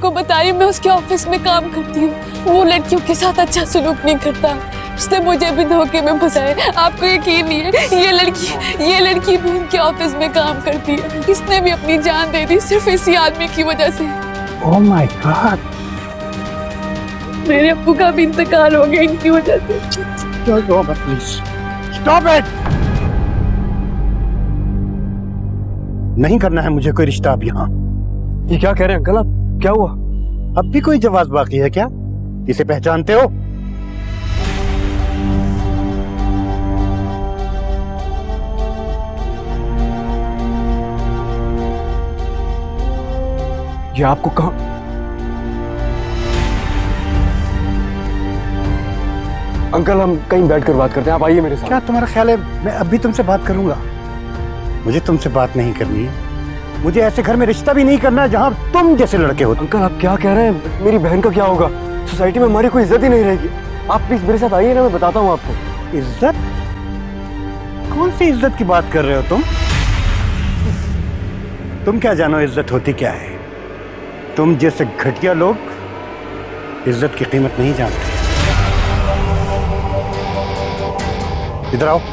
आपको बता रही हूँ, मैं उसके ऑफिस में काम करती हूँ। वो लड़कियों के साथ अच्छा सलूक नहीं करता, उसने मुझे भी धोखे में फंसाया। आपको यकीन नहीं है, ये लड़की भी उनके ऑफिस में काम करती है। इसने भी अपनी जान दे दी सिर्फ इसी आदमी की वजह से। ओह माय गॉड, मेरे अब्बू का भी इंतकाल हो गया इनकी वजह से। Please stop it. नहीं करना है मुझे कोई रिश्ता अब यहाँ। ये क्या कह रहे हैं अंकल आप? क्या हुआ? अब भी कोई जवाब बाकी है क्या? इसे पहचानते हो? ये आपको कहाँ? अंकल हम कहीं बैठकर बात करते हैं, आप आइए मेरे साथ। क्या तुम्हारा ख्याल है मैं अभी तुमसे बात करूंगा? मुझे तुमसे बात नहीं करनी है। मुझे ऐसे घर में रिश्ता भी नहीं करना है जहां तुम जैसे लड़के हो। अंकल आप क्या कह रहे हैं? मेरी बहन का क्या होगा? सोसाइटी में हमारी कोई इज्जत ही नहीं रहेगी। आप प्लीज मेरे साथ आइए ना, मैं बताता हूँ आपको। इज्जत? कौन सी इज्जत की बात कर रहे हो तुम? तुम क्या जानो इज्जत होती क्या है? तुम जैसे घटिया लोग इज्जत की कीमत नहीं जानते। इधर आओ।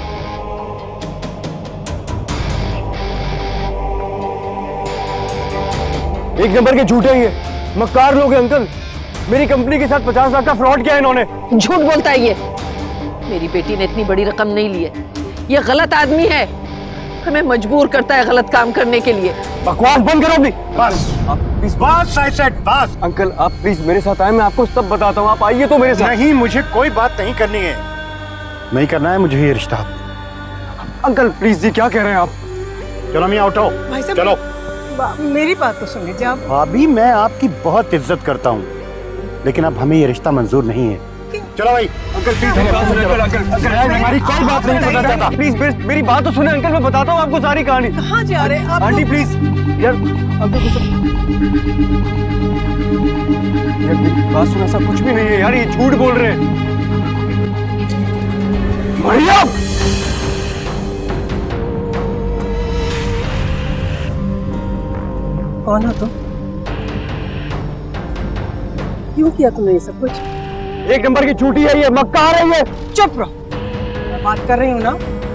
एक नंबर के झूठे ही है, मक्कार लोग हैं अंकल। मेरी कंपनी के साथ 50 लाख का फ्रॉड किया इन्होंने। झूठ बोलता है ये। मेरी बेटी ने इतनी बड़ी रकम नहीं ली है। ये गलत आदमी है, हमें मजबूर करता है गलत काम करने के लिए। बकवास बंद करो अपनी। बस आप प्लीज बस, I said बस। अंकल आप प्लीज मेरे साथ आए, मैं आपको सब बताता हूँ। आप आइए तो मेरे साथ। नहीं, मुझे कोई बात नहीं करनी है। नहीं करना है मुझे ये रिश्ता। अंकल प्लीज, ये क्या कह रहे हैं आप? चलो मैं आउट हो। चलो मेरी बात तो सुन लीजिए आप। अभी मैं आपकी बहुत इज्जत करता हूँ, लेकिन अब हमें ये रिश्ता मंजूर नहीं है। चलो भाई। अंकल प्लीज हमारी कोई बात नहीं सुनना चाहता। प्लीज मेरी बात तो सुने अंकल, मैं बताता हूँ आपको सारी कहानी। कहाँ जा रहे हैं आप? आंटी प्लीज यार, अंकल को यार मेरी बात सुनो, ऐसा कुछ भी नहीं है यार, ये झूठ बोल रहे हैं। मरियम कौन हो तुम? क्यों किया तुमने ये सब कुछ? एक नंबर की झूठी है ये, मक्कार है ये। चुप रहो, मैं बात कर रही हूँ ना।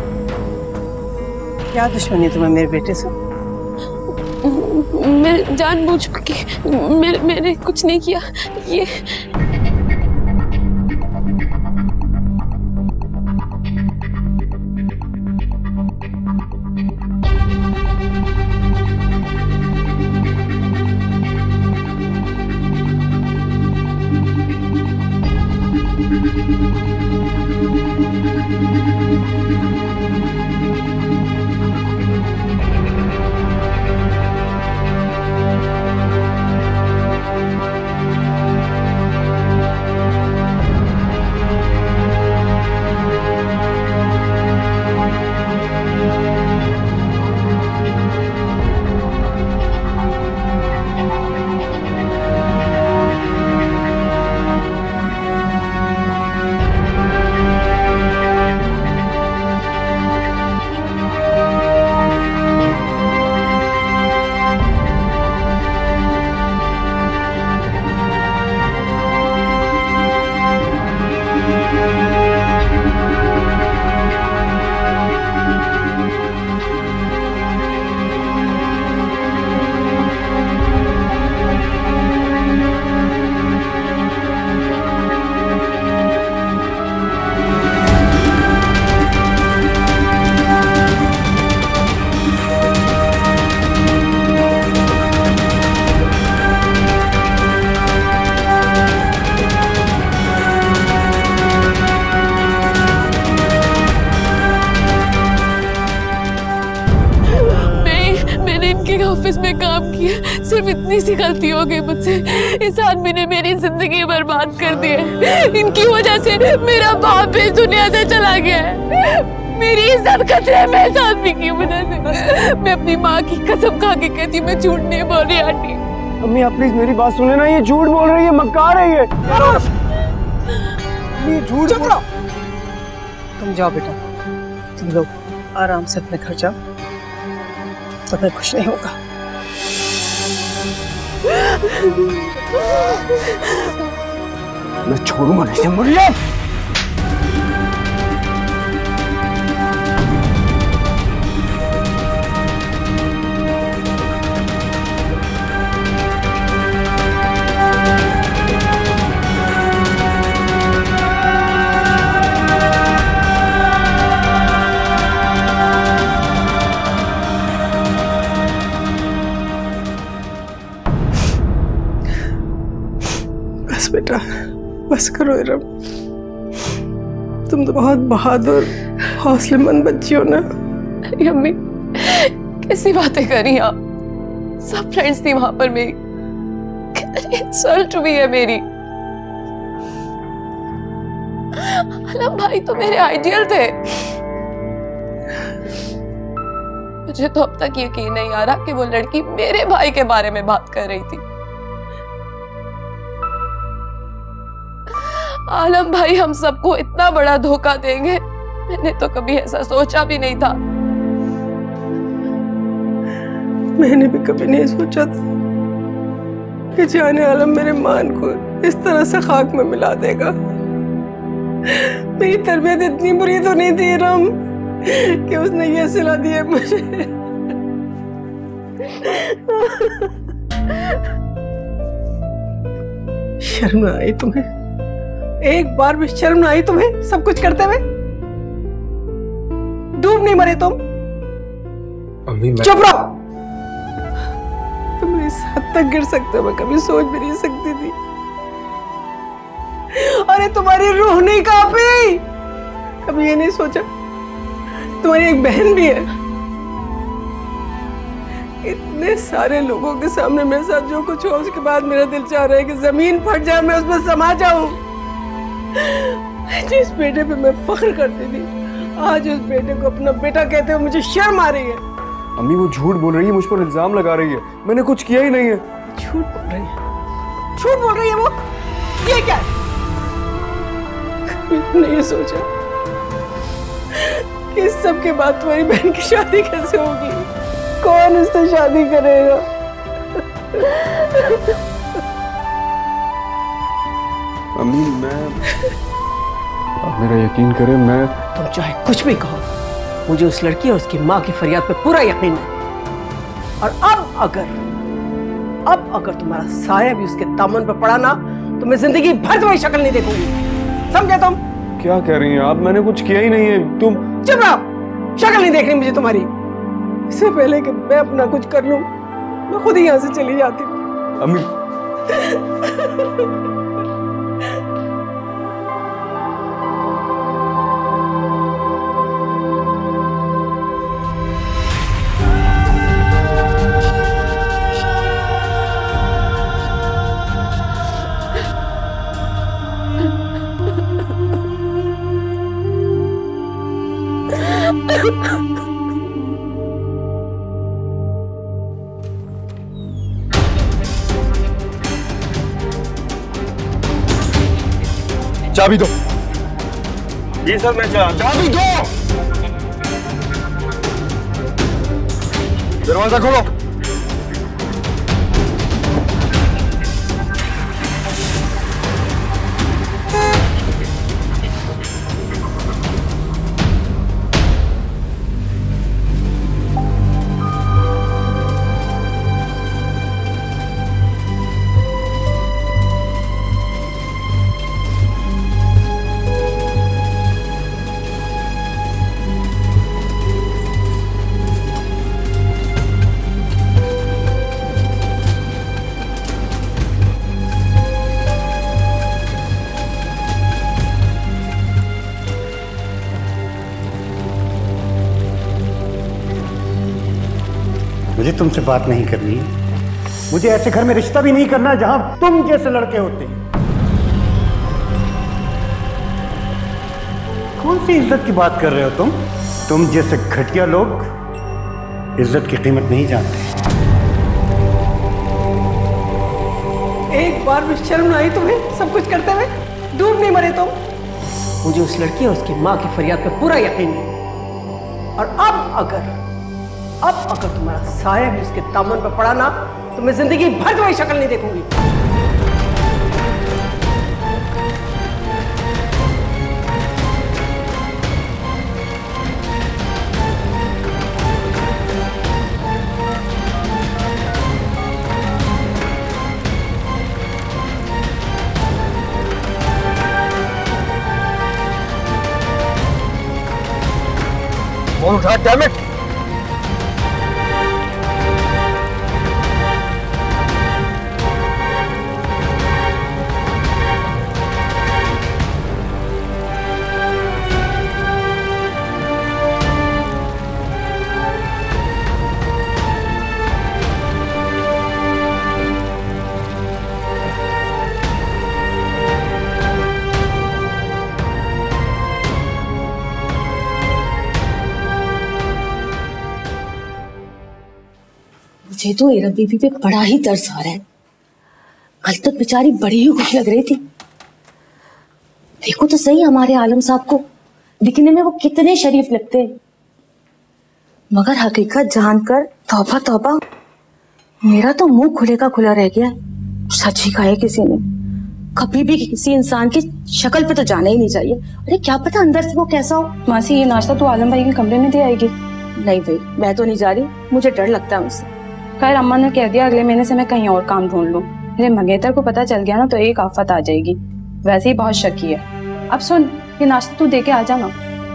क्या दुश्मनी है तुम्हें मेरे बेटे से? मैं जानबूझ के मैंने कुछ नहीं किया। ये ऑफिस में काम किया, सिर्फ इतनी सी गलती हो गई मुझसे। इस आदमी ने मेरी जिंदगी बर्बाद कर दी है। इनकी वजह से मेरा बाप इस दुनिया से चला गया है। मेरी इज्जत खतरे में इस आदमी की वजह से। मैं अपनी माँ की कसम खा के कहती हूँ मैं झूठ नहीं बोल रही आंटी। अम्मी आप प्लीज मेरी बात सुने ना, ये झूठ बोल रही है, मक्कार है ये। ये झूठ बोल। तुम जाओ बेटा, तुम लोग आराम से अपने घर जाओ, तुम्हें कुछ नहीं होगा। मैं छोड़ूंगा नहीं इसे मुरली। बस बेटा, बस करो इरम। तुम तो बहुत बहादुर हौसलेमंद बच्ची हो ना। अरे अम्मी, कैसी बातें करी आप? सब फ्रेंड्स थी वहां पर मेरी, कितनी इंसल्ट हुई है मेरी। आलम भाई तो मेरे आइडियल थे। मुझे तो अब तक यकीन नहीं आ रहा कि वो लड़की मेरे भाई के बारे में बात कर रही थी। आलम भाई हम सबको इतना बड़ा धोखा देंगे, मैंने तो कभी ऐसा सोचा भी नहीं था। मैंने भी कभी नहीं सोचा था कि जाने आलम मेरे मान को इस तरह से खाक में मिला देगा। मेरी तरबियत इतनी बुरी तो नहीं थी रम कि उसने ये सिला दिया मुझे। शर्म ना आई तुम्हें? एक बार भी शर्म ना आई तुम्हें सब कुछ करते हुए? डूब नहीं मरे तुम? अम्मी मैं... चुप रहो। तुम इस हद तक गिर सकते हो मैं कभी सोच भी नहीं सकती थी। अरे तुम्हारी रूह नहीं कांपी? कभी ये नहीं सोचा तुम्हारी एक बहन भी है? इतने सारे लोगों के सामने मेरे साथ जो कुछ हुआ उसके बाद मेरा दिल चाह रहा है कि जमीन फट जाए, मैं उसमें समा जाऊं। जिस बेटे पे मैं फख्र करती थी, आज उस बेटे को अपना बेटा कहते हुए मुझे शर्म आ रही है। अम्मी वो झूठ बोल रही है, मुझ पर इल्जाम लगा रही है। मैंने कुछ किया ही नहीं है। झूठ बोल रही है? झूठ बोल रही है वो? ये क्या है? कभी नहीं सोचा कि इस सब के बाद तुम्हारी बहन की शादी कैसे होगी, कौन उससे शादी करेगा? अम्मी आप मेरा यकीन करें, मैं... तुम चाहे कुछ भी कहो, मुझे उस लड़की और उसकी माँ की फरियाद पे पूरा यकीन है। और अब अगर तुम्हारा साया भी उसके दामन पर पड़ा ना, तो मैं जिंदगी भर तुम्हारी शक्ल नहीं देखूंगी। समझे तुम? क्या कह रही हैं आप? मैंने कुछ किया ही नहीं है। तुम चुप रहो, शक्ल नहीं देखनी मुझे तुम्हारी। इससे पहले कि मैं अपना कुछ कर लूं, मैं खुद ही यहाँ से चली जाती हूँ। अम्मी चाबी दो। जी सर, मैं चाबी दो। दरवाजा खोलो। मुझे तुमसे बात नहीं करनी है। मुझे ऐसे घर में रिश्ता भी नहीं करना जहां तुम जैसे लड़के होते हैं। कौन सी इज्जत की बात कर रहे हो तुम? तुम जैसे घटिया लोग इज्जत की कीमत नहीं जानते। एक बार भी शर्म ना आई तुम्हें सब कुछ करते हुए? डूब नहीं मरे तुम? मुझे उस लड़की और उसकी माँ की फरियाद पे पूरा यकीन है। और अब अगर तुम्हारा साया भी उसके दामन पर पड़ा ना, तो मैं जिंदगी भर तुम्हारी शक्ल नहीं देखूंगी। फोन उठा, डैम इट। मुझे तो एरब बीबी पे बड़ा ही तरस आ रहा है। कल तक बेचारी बड़ी ही खुश लग रही थी। देखो तो सही हमारे आलम साहब को, दिखने में वो कितने शरीफ लगते हैं, मगर हकीकत जानकर तौबा तौबा, मेरा तो मुंह खुले का खुला रह गया। सच ही कहा है किसी ने, कभी भी किसी इंसान की शक्ल पे तो जाना ही नहीं चाहिए। अरे क्या पता अंदर से वो कैसा हो। मासी ये नाश्ता तो आलम भाई के कमरे में दे आएगी। नहीं भाई मैं तो नहीं जा रही, मुझे डर लगता है उनसे। खैर अम्मा ने कह दिया अगले महीने से मैं कहीं और काम ढूंढ लूं। मेरे मंगेतर को पता चल गया ना तो एक आफत आ जाएगी। वैसे ही बहुत शकी है। अब सुन, ये नाश्ता तू दे के आ जाना।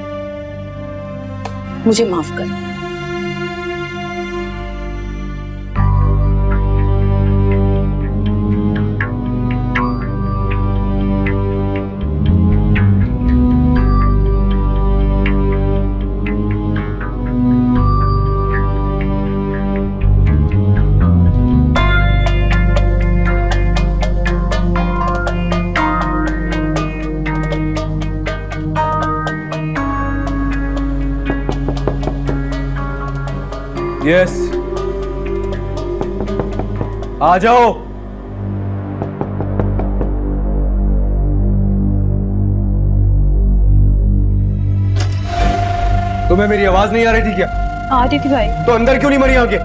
मुझे माफ कर। यस, आ जाओ। तुम्हें मेरी आवाज नहीं आ रही थी क्या? आ रही थी भाई। तो अंदर क्यों नहीं मरी आके?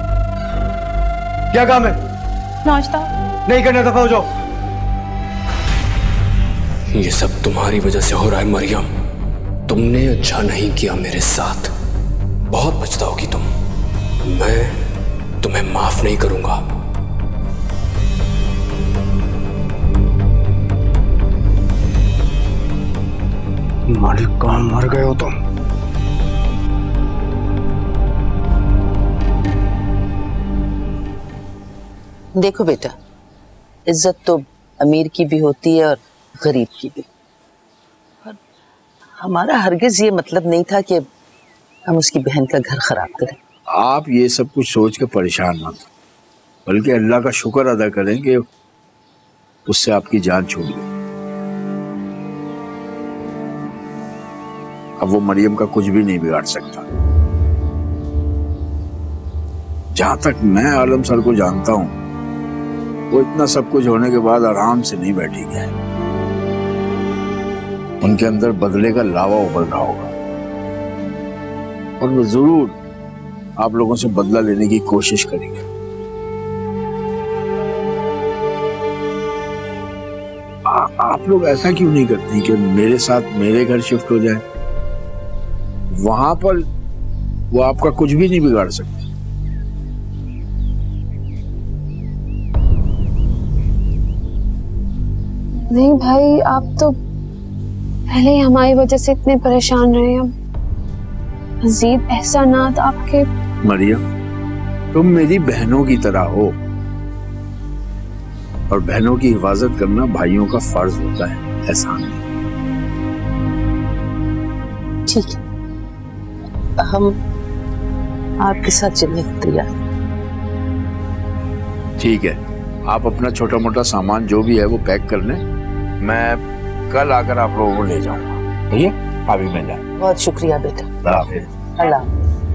क्या काम है? नाश्ता नहीं करना, दफा हो जाओ। ये सब तुम्हारी वजह से हो रहा है मरियम। तुमने अच्छा नहीं किया मेरे साथ, बहुत पछताओगी तुम। मैं तुम्हें माफ नहीं करूंगा। मालिक कहाँ मर गए हो तुम? देखो बेटा, इज्जत तो अमीर की भी होती है और गरीब की भी। और हमारा हरगिज ये मतलब नहीं था कि हम उसकी बहन का घर खराब करें। आप ये सब कुछ सोच के परेशान मत, बल्कि अल्लाह का शुक्र अदा करें कि उससे आपकी जान छूट गई। अब वो मरियम का कुछ भी नहीं बिगाड़ सकता। जहां तक मैं आलम सर को जानता हूं, वो इतना सब कुछ होने के बाद आराम से नहीं बैठेंगे। उनके अंदर बदले का लावा उबल रहा होगा और वो जरूर आप लोगों से बदला लेने की कोशिश करेंगे। आप लोग ऐसा क्यों नहीं करते कि मेरे साथ मेरे घर शिफ्ट हो जाए? वहां पर वो आपका कुछ भी नहीं बिगाड़ सकते। नहीं भाई, आप तो पहले ही हमारी वजह से इतने परेशान रहे। हम मजीद एहसानात आपके। मरियम, तुम मेरी बहनों की तरह हो और बहनों की हिफाजत करना भाइयों का फर्ज होता है, एहसान नहीं। ठीक है, हम आपके साथ चलने को तैयार। ठीक है, आप अपना छोटा मोटा सामान जो भी है वो पैक कर लें। मैं कल आकर आप लोगों को ले जाऊंगा। ठीक है, अभी मैं जाऊँ। बहुत शुक्रिया बेटा। अल्लाह हाफिज। अल्लाह।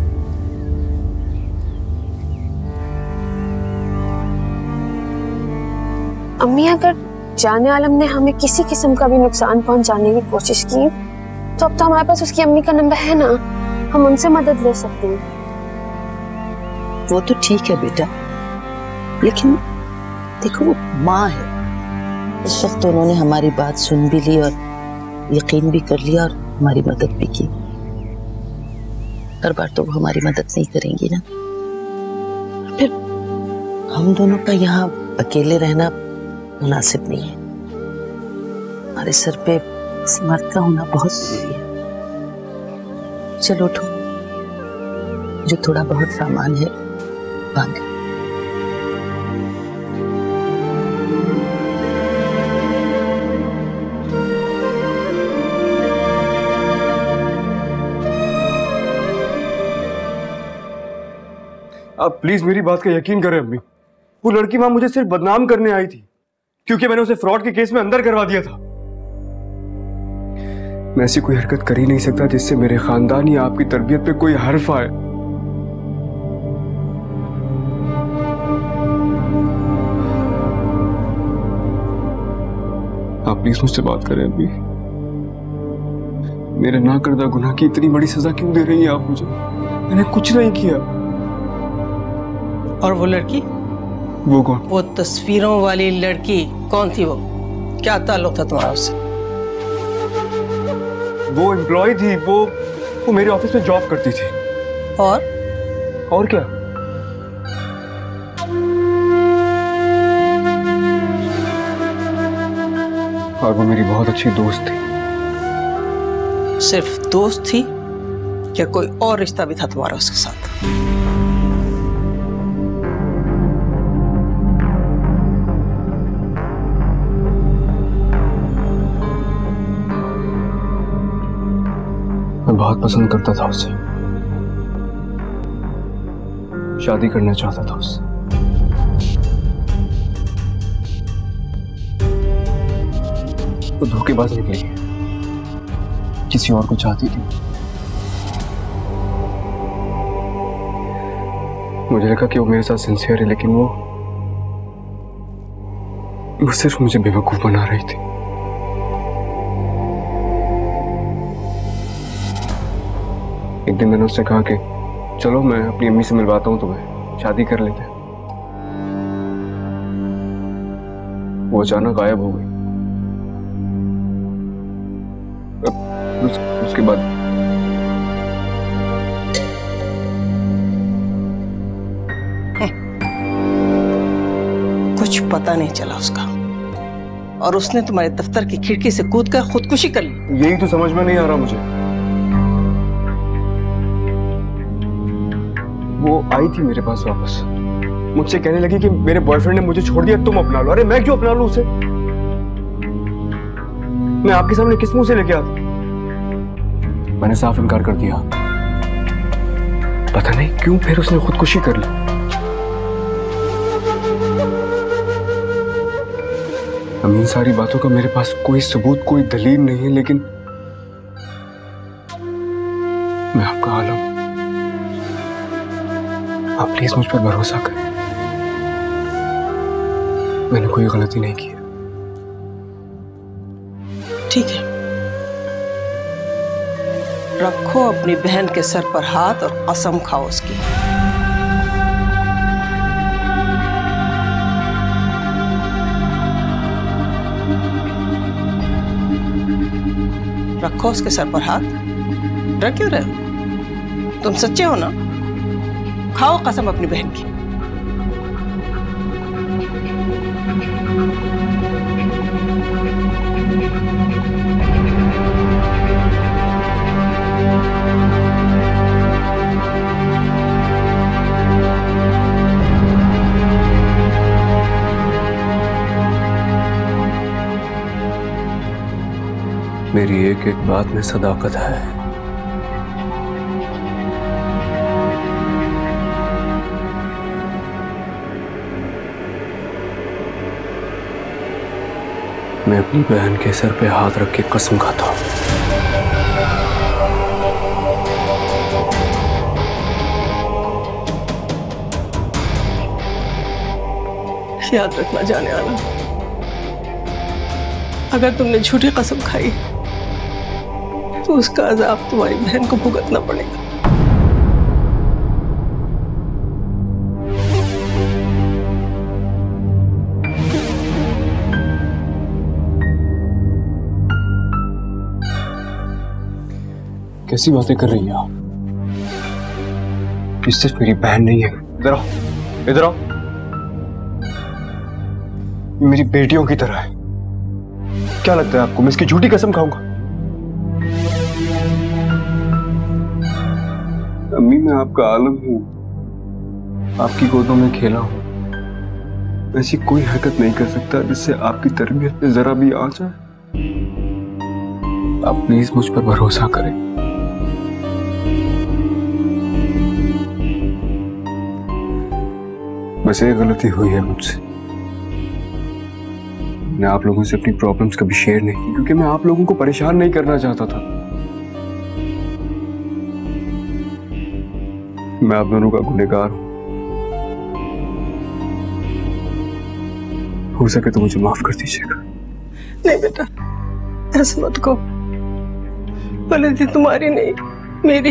अम्मी, अगर जाने आलम ने हमें किसी किस्म का भी नुकसान पहुंचाने की कोशिश की तो अब तो हमारे पास उसकी अम्मी का नंबर है ना, हम उनसे मदद ले सकते हैं। वो तो ठीक है बेटा, लेकिन देखो वो माँ है, इस वक्त तो उन्होंने हमारी बात सुन भी ली और यकीन भी कर लिया और हमारी मदद भी की। हर बार तो वो हमारी मदद नहीं करेंगी ना। फिर हम दोनों का यहाँ अकेले रहना मुनासिब नहीं है। हमारे सर पे इस मर्द का होना बहुत जरूरी है। चलो उठो, जो थोड़ा बहुत सामान है बांध। आप प्लीज मेरी बात का यकीन करें अम्मी। वो लड़की वहां मुझे सिर्फ बदनाम करने आई थी क्योंकि मैंने उसे फ्रॉड के केस में अंदर करवा दिया था। मैं ऐसी कोई हरकत कर ही नहीं सकता जिससे मेरे खानदान या आपकी तरबियत पे कोई हर्फ आए। आप प्लीज मुझसे बात करें अभी। मेरे ना करदा गुनाह की इतनी बड़ी सजा क्यों दे रही हैं आप मुझे? मैंने कुछ नहीं किया। और वो लड़की? वो कौन? वो तस्वीरों वाली लड़की कौन थी? वो क्या ताल्लुक था तुम्हारा उससे? वो एम्प्लॉय थी, वो मेरे ऑफिस में जॉब करती थी। और क्या? और वो मेरी बहुत अच्छी दोस्त थी। सिर्फ दोस्त थी या कोई और रिश्ता भी था तुम्हारा उसके साथ? मैं बहुत पसंद करता था उसे, शादी करना चाहता था उससे। वो धोखेबाज निकली, किसी और को चाहती थी। मुझे लगा कि वो मेरे साथ सिंसियर है, लेकिन वो सिर्फ मुझे बेवकूफ बना रही थी। एक दिन मैंने उससे कहा कि चलो मैं अपनी अम्मी से मिलवाता हूँ तुम्हें, शादी कर लेते हैं। वो अचानक गायब हो गई। उसके बाद कुछ पता नहीं चला उसका, और उसने तुम्हारे दफ्तर की खिड़की से कूदकर खुदकुशी कर ली। यही तो समझ में नहीं आ रहा मुझे। वो आई थी मेरे पास वापस, मुझसे कहने लगी कि मेरे बॉयफ्रेंड ने मुझे छोड़ दिया, तुम अपना लो। अरे मैं क्यों अपना लूं उसे? मैं आपके सामने किस मुंह से लेके आता? मैंने साफ इनकार कर दिया। पता नहीं क्यों फिर उसने खुदकुशी कर ली। इन सारी बातों का मेरे पास कोई सबूत, कोई दलील नहीं है, लेकिन मैं आपका आलम, आप प्लीज मुझ पर भरोसा करें। मैंने कोई गलती नहीं की। ठीक है, रखो अपनी बहन के सर पर हाथ और कसम खाओ उसकी। रखो उसके सर पर हाथ। डर क्यों रहे हो? तुम सच्चे हो ना? खाओ कसम अपनी बहन की। मेरी एक एक बात में सदाकत है। मैं अपनी बहन के सर पे हाथ रख के कसम खाता हूं। याद रखना जाने वाला, अगर तुमने झूठी कसम खाई तो उसका अजाब तुम्हारी बहन को भुगतना पड़ेगा। कैसी बातें कर रही हैं आप? ये सिर्फ मेरी बहन नहीं है। इधर आओ, इधर आओ। मेरी बेटियों की तरह है। क्या लगता है आपको मैं इसकी झूठी कसम खाऊंगा? अम्मी, मैं आपका आलम हूं, आपकी गोदों में खेला हूं। ऐसी कोई हरकत नहीं कर सकता जिससे आपकी तरबियत पे जरा भी आ जाए। आप प्लीज मुझ पर भरोसा करें। बस एक गलती हुई है मुझसे, मैं आप लोगों से अपनी प्रॉब्लम्स कभी शेयर नहीं की, क्योंकि मैं आप लोगों को परेशान नहीं करना चाहता था। मैं आप दोनों का गुनहगार हूं। हो सके तो मुझे माफ कर दीजिएगा। नहीं बेटा, ऐसा मत कहो। गलती तुम्हारी नहीं, मेरी।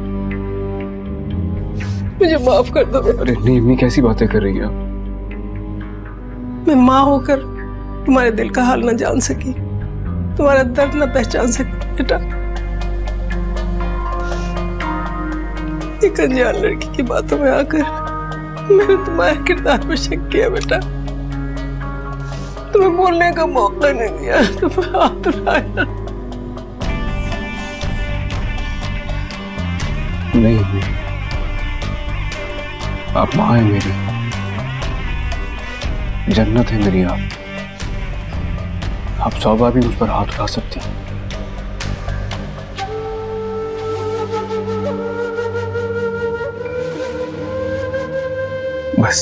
मुझे माफ कर दो बेटा। अरे नहीं अम्मी, कैसी बातें कर रही हैं आप? मैं माँ होकर तुम्हारे दिल का हाल न जान सकी, तुम्हारा दर्द न पहचान सकी बेटा। एक अनजान लड़की की बातों में आकर मैंने तुम्हारे किरदार पर शक किया बेटा। तुम्हें बोलने का मौका नहीं दिया, तुम्हें हाथ उठाया। नहीं, आप माँ हैं मेरी, जन्नत है मेरी। आप 100 बार भी मुझ पर हाथ उठा सकती हैं। बस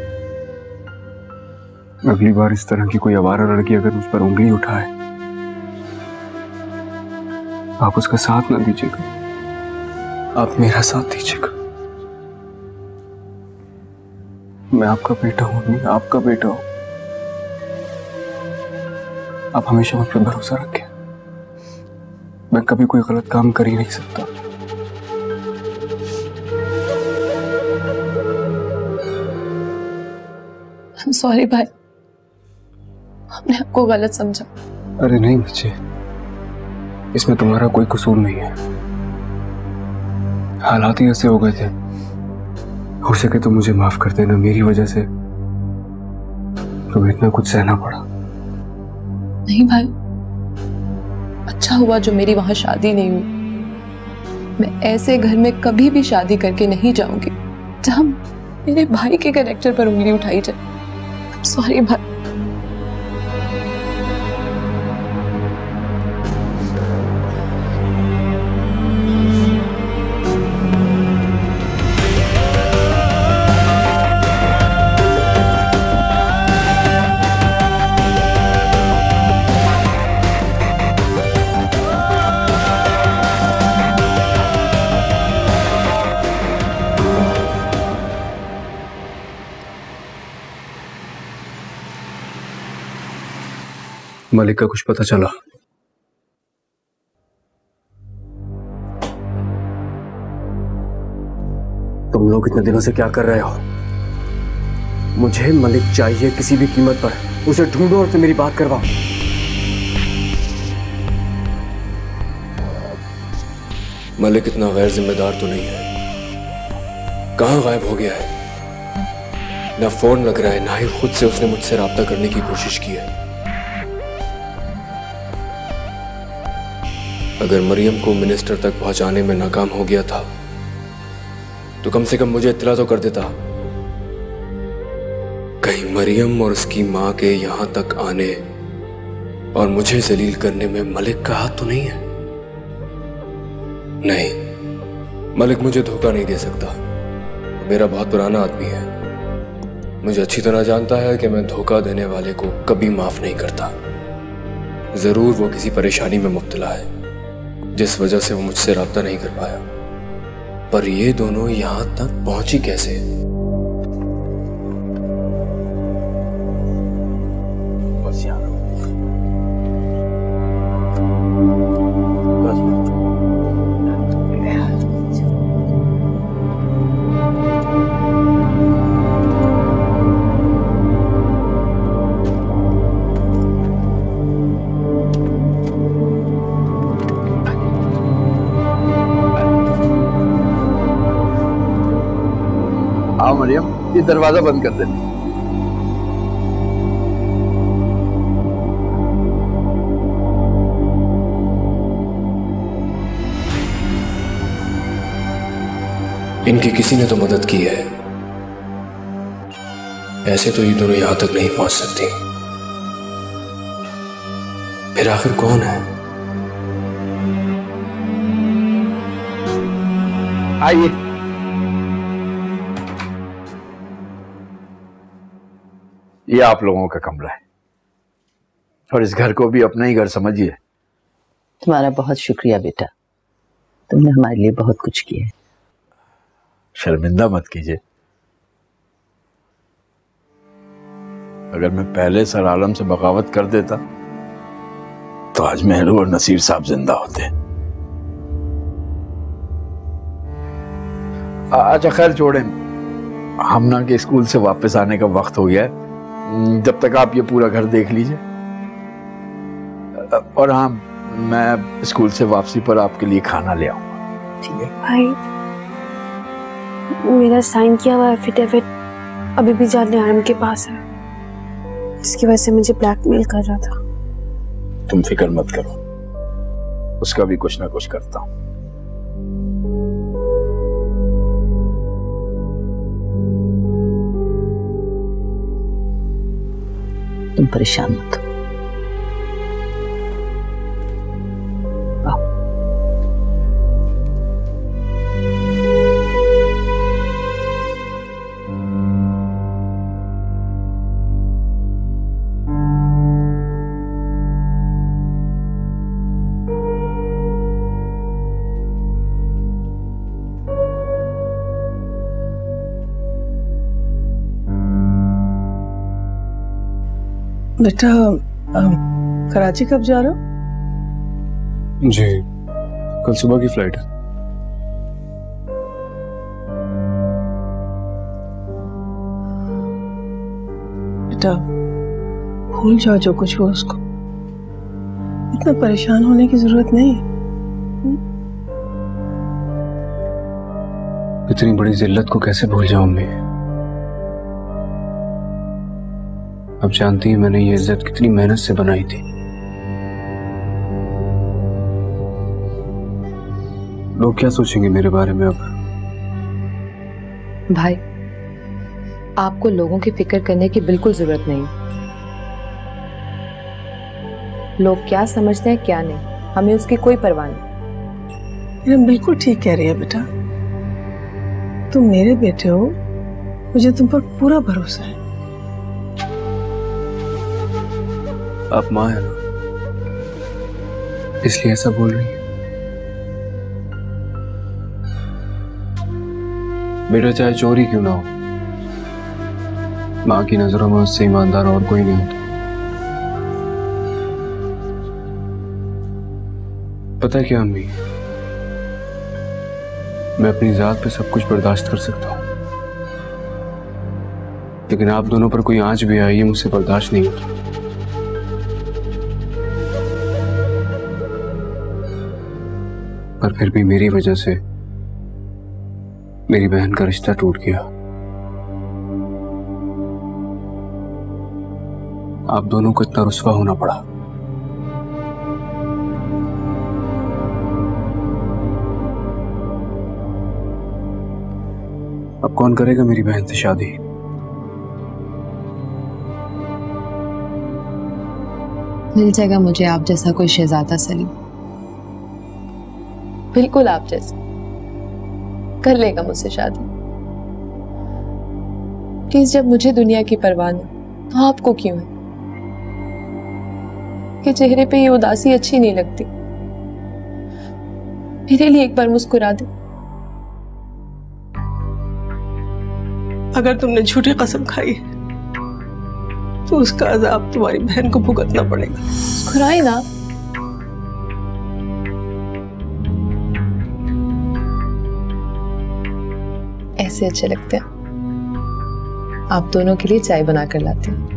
अगली बार इस तरह की कोई आवारा लड़की अगर मुझ पर उंगली उठाए, आप उसका साथ ना दीजिएगा, आप मेरा साथ दीजिएगा। मैं आपका बेटा हूं, नहीं आपका बेटा हूं। आप हमेशा मुझ पर भरोसा रखें। मैं कभी कोई गलत काम कर ही नहीं सकता। I'm sorry भाई, हमने आपको गलत समझा। अरे नहीं बच्चे, इसमें तुम्हारा कोई कसूर नहीं है। हालात ही ऐसे हो गए थे। हो सके तो मुझे माफ कर देना, मेरी वजह से तुम्हें इतना कुछ सहना पड़ा। नहीं भाई, अच्छा हुआ जो मेरी वहां शादी नहीं हुई। मैं ऐसे घर में कभी भी शादी करके नहीं जाऊंगी जहां मेरे भाई के कैरेक्टर पर उंगली उठाई जाए। सॉरी भाई। मलिक का कुछ पता चला? तुम लोग इतने दिनों से क्या कर रहे हो? मुझे मलिक चाहिए किसी भी कीमत पर। उसे ढूंढो और उससे मेरी बात करवाओ। मलिक इतना गैर जिम्मेदार तो नहीं है। कहां गायब हो गया है? ना फोन लग रहा है, ना ही खुद से उसने मुझसे राब्ता करने की कोशिश की है। अगर मरियम को मिनिस्टर तक पहुंचाने में नाकाम हो गया था तो कम से कम मुझे इत्तला तो कर देता। कहीं मरियम और उसकी मां के यहां तक आने और मुझे जलील करने में मलिक का हाथ तो नहीं है? नहीं, मलिक मुझे धोखा नहीं दे सकता। मेरा बहुत पुराना आदमी है, मुझे अच्छी तरह जानता है कि मैं धोखा देने वाले को कभी माफ नहीं करता। जरूर वो किसी परेशानी में मुब्तला है जिस वजह से वो मुझसे राब्ता नहीं कर पाया। पर ये दोनों यहां तक पहुंची कैसे? बस यार, हाँ मरियम, ये दरवाजा बंद कर दे। इनकी किसी ने तो मदद की है, ऐसे तो ये दोनों यहां तक नहीं पहुंच सकती। फिर आखिर कौन है? आइए। ये आप लोगों का कमरा है और इस घर को भी अपना ही घर समझिए। तुम्हारा बहुत शुक्रिया बेटा, तुमने हमारे लिए बहुत कुछ किया है। शर्मिंदा मत कीजिए। अगर मैं पहले सर आलम से बगावत कर देता तो आज मेहरू और नसीर साहब जिंदा होते। अच्छा खैर छोड़ें, हमना के स्कूल से वापस आने का वक्त हो गया है। जब तक आप ये पूरा घर देख लीजिए। और हाँ, मैं स्कूल से वापसी पर आपके लिए खाना ले आऊंगा। ठीक है भाई, मेरा साइन किया हुआ एफिडेविट अभी भी जाने आलम के पास है, इसकी वजह से मुझे ब्लैकमेल कर रहा था। तुम फिक्र मत करो, उसका भी कुछ ना कुछ करता हूं। तुम परेशान मत हो। बेटा, कराची कब जा रहे हो? जी, कल सुबह की फ्लाइट है। बेटा, भूल जाओ जो कुछ हुआ उसको। इतना परेशान होने की जरूरत नहीं। इतनी बड़ी जिल्लत को कैसे भूल जाऊं मैं? अब जानती हैं मैंने ये इज्जत कितनी मेहनत से बनाई थी। लोग क्या सोचेंगे मेरे बारे में अब? भाई, आपको लोगों की फिक्र करने की बिल्कुल जरूरत नहीं। लोग क्या समझते हैं क्या नहीं, हमें उसकी कोई परवाह नहीं। बिल्कुल ठीक कह रही है बेटा, तुम मेरे बेटे हो, मुझे तुम पर पूरा भरोसा है। आप माँ है ना, इसलिए ऐसा बोल रही है। बेटा चाहे चोरी क्यों ना हो, माँ की नजरों में उससे ईमानदार और कोई नहीं होता। पता है क्या अम्मी, मैं अपनी जात पे सब कुछ बर्दाश्त कर सकता हूँ, लेकिन आप दोनों पर कोई आंच भी आई है मुझसे बर्दाश्त नहीं होता। पर फिर भी मेरी वजह से मेरी बहन का रिश्ता टूट गया। आप दोनों को इतना रुस्वा होना पड़ा। अब कौन करेगा मेरी बहन से शादी? मिल जाएगा मुझे आप जैसा कोई शहजादा सलीम, बिल्कुल आप जैसा, कर लेगा मुझसे शादी। प्लीज, जब मुझे दुनिया की परवाह नहीं तो आपको क्यों है? कि चेहरे पे ये उदासी अच्छी नहीं लगती। मेरे लिए एक बार मुस्कुरा दे। अगर तुमने झूठी कसम खाई तो उसका अजाब तुम्हारी बहन को भुगतना पड़ेगा। मुस्कुराए ना। ऐसे अच्छे लगते हैं। आप दोनों के लिए चाय बना कर लाती हूँ।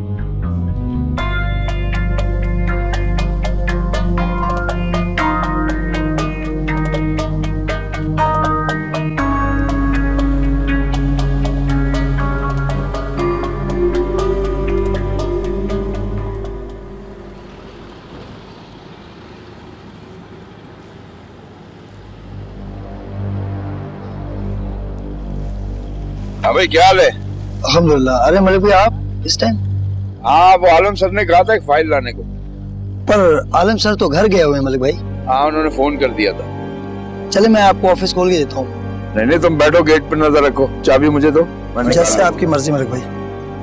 हाँ भाई, क्या हाल है? अल्हम्दुलिल्लाह। अरे मलिक भाई, आप इस टाइम? हाँ, वो आलम सर ने कहा था एक फाइल लाने को। पर आलम सर तो घर गए हुए हैं मलिक भाई। हाँ, उन्होंने फोन कर दिया था। चले मैं आपको ऑफिस खोल के देता हूँ। नहीं, तुम बैठो, गेट पर नजर रखो, चाबी मुझे दो। जैसे आपकी मर्जी मलिक भाई।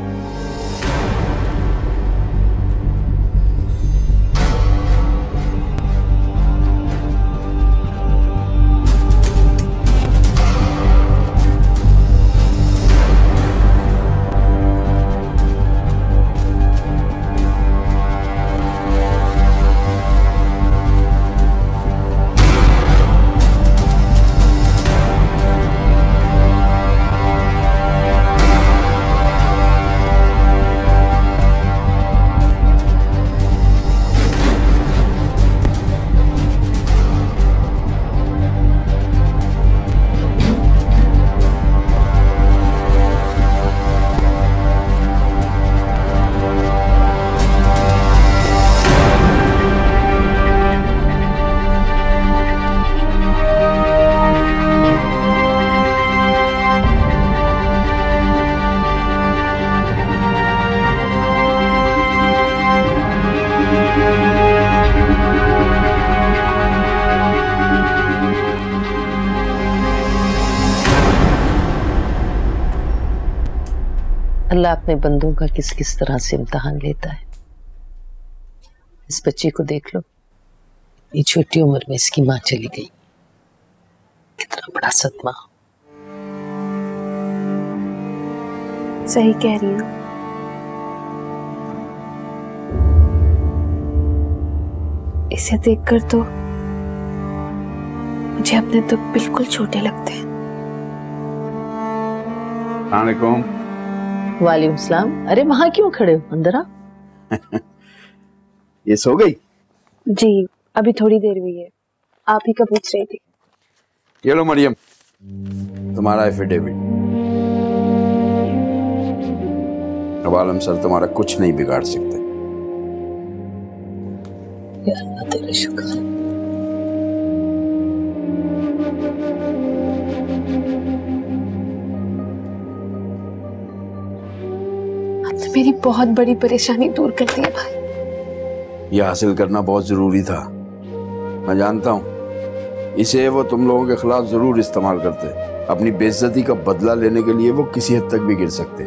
अल्लाह अपने बंदों का किस किस तरह से इम्तिहान लेता है। इस बच्ची को देख लो, ये छोटी उम्र में इसकी माँ चली गई, कितना बड़ा सदमा। सही कह रही हूँ। इसे देखकर तो मुझे अपने दुख बिल्कुल छोटे लगते हैं। वालेकुम। वालेकुम सलाम। अरे वहां क्यों खड़े हो, अंदर आ। ये सो गई? जी अभी थोड़ी देर हुई है। आप ही का पूछ रही थी। ये लो मरियम, तुम्हारा एफिडेविट। अब आलम सर तुम्हारा कुछ नहीं बिगाड़ सकते। या अल्लाह तेरा शुक्र। आपने मेरी बहुत बड़ी परेशानी दूर कर दी है भाई। यह हासिल करना बहुत जरूरी था। मैं जानता हूँ इसे वो तुम लोगों के खिलाफ जरूर इस्तेमाल करते। अपनी बेइज्जती का बदला लेने के लिए वो किसी हद तक भी गिर सकते।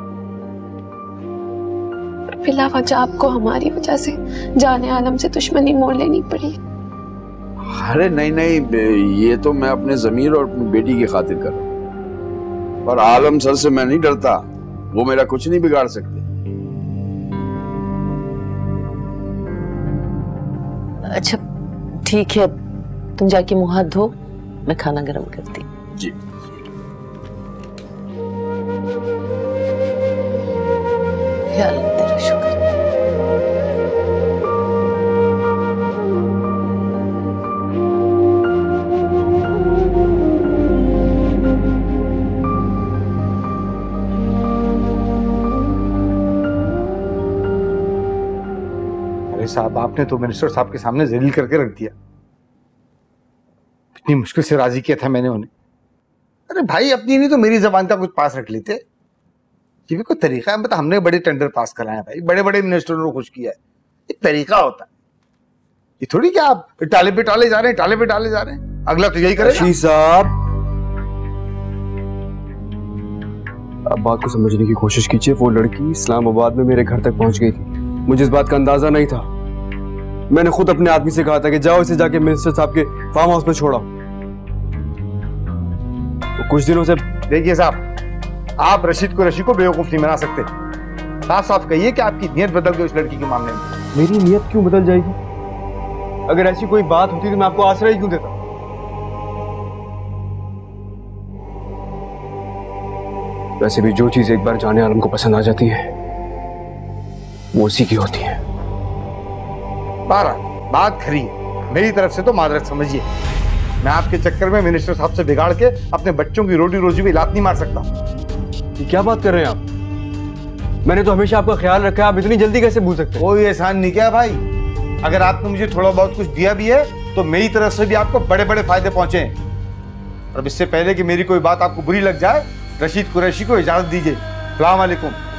बिला वजह आपको हमारी वजह से जाने आलम से दुश्मनी मोड़ लेनी पड़ी। अरे नहीं नहीं, ये तो मैं अपने ज़मीर और अपनी बेटी की खातिर कर रहा हूँ। पर आलम सर से मैं नहीं डरता, वो मेरा कुछ नहीं बिगाड़ सकते। अच्छा ठीक है, तुम जाके मुंह हाथ धो, मैं खाना गर्म करती। जी। या अल्लाह तेरा शुक्र। अरे साहब, आपने तो मिनिस्टर साहब के सामने जलील करके रख दिया। इतनी मुश्किल से राजी किया था मैंने उन्हें। अरे भाई, अपनी नहीं तो मेरी जबान का कुछ पास रख लेते। ये भी कोई तरीका है? मतलब हमने बड़े टेंडर पास कराए हैं भाई, बड़े बड़े मिनिस्टरों को खुश किया है। एक तरीका होता है, ये थोड़ी क्या आप टाले पे टाले जा रहे हैं, टाले पे टाले जा रहे हैं। अगला तो यही करेगा। रशीद साहब, आप बात को समझने की कोशिश कीजिए। वो लड़की इस्लामाबाद में मेरे घर तक पहुंच गई थी। मुझे इस बात का अंदाजा नहीं था। मैंने खुद अपने आदमी से कहा था कि जाओ इसे जाके मिनिस्टर साहब के फार्म हाउस में छोड़ा। तो कुछ दिनों से देखिए साहब, आप रशीद को बेवकूफ नहीं बना सकते। साफ साफ कहिए कि आपकी नीयत बदल गई उस लड़की के मामले में। मेरी नीयत क्यों बदल जाएगी? अगर ऐसी कोई बात होती तो मैं आपको आश्रय क्यों देता? वैसे भी जो चीज एक बार जाने आलम को पसंद आ जाती है वो उसी की होती है। बात खरी है, मेरी तरफ से तो मादरत समझिए। मैं आपके चक्कर में मिनिस्टर साहब से बिगाड़ के अपने बच्चों की रोटी रोजी भी लात नहीं मार सकता। ये क्या बात कर रहे हैं आप? मैंने तो हमेशा आपका ख्याल रखा है, आप इतनी जल्दी कैसे भूल सकते हैं? कोई एहसान नहीं किया भाई। अगर आपने मुझे थोड़ा बहुत कुछ दिया भी है तो मेरी तरफ से भी आपको बड़े बड़े फायदे पहुंचे हैं। और इससे पहले कि मेरी कोई बात आपको बुरी लग जाए, रशीद कुरैशी को इजाजत दीजिए। अस्सलाम वालेकुम।